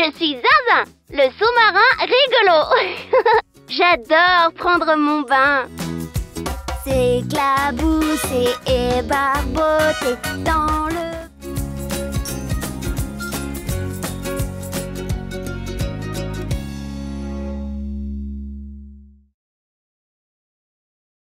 Je suis Zinzin, le sous-marin rigolo. J'adore prendre mon bain. S'éclabousser et barboter dans le...